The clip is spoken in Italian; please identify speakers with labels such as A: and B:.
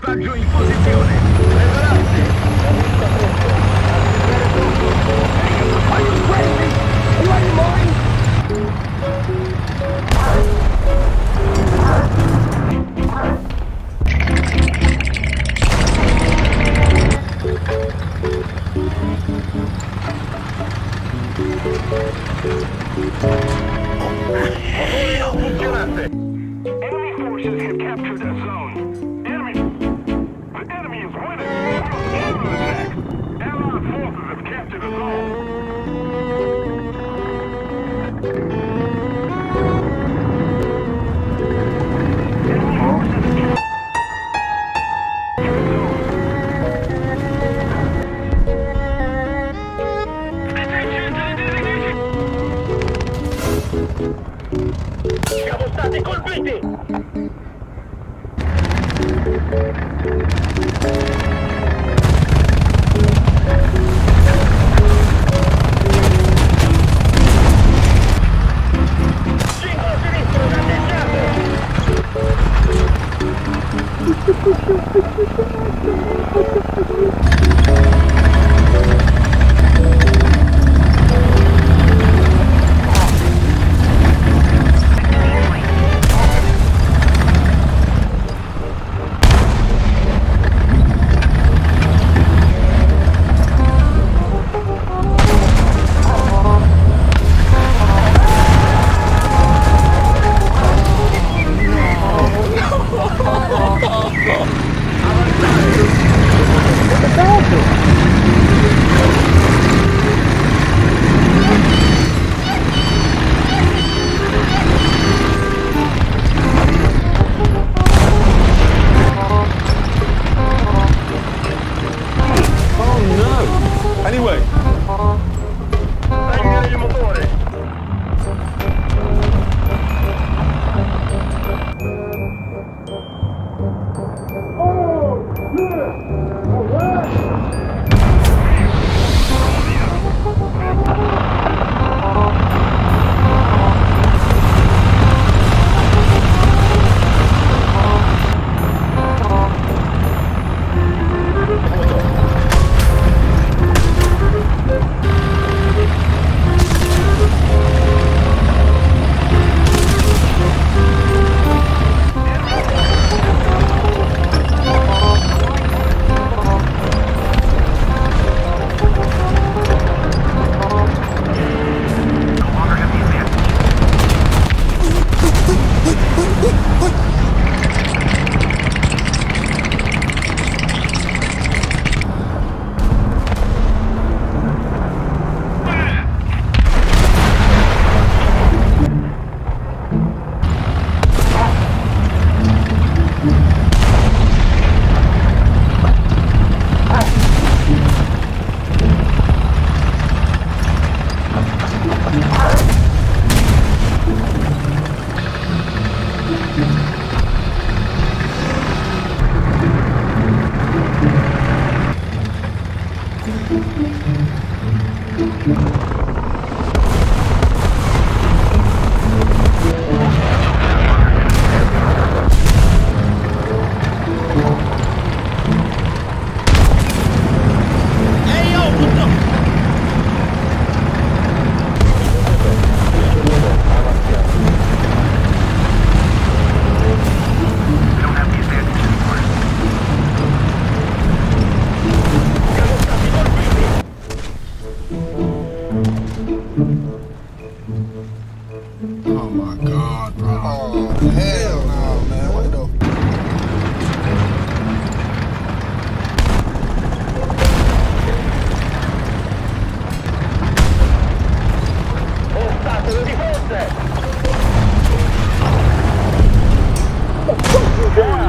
A: Salvataggio in posizione. Prepararsi. Are you crazy? Are you out of your mind? Funzionante. Enemy forces have captured a zone. The enemy is winning. Counterattack. Allied forces have captured a zone. Enemy forces have captured a zone. Attention to the designation. Siamo stati colpiti! Singolo sinistro danneggiato!
B: Anyway.
A: Spegnere il motore.
C: Oh my God, bro. Oh, hell no, man. What the?
A: Ostatelo di forze!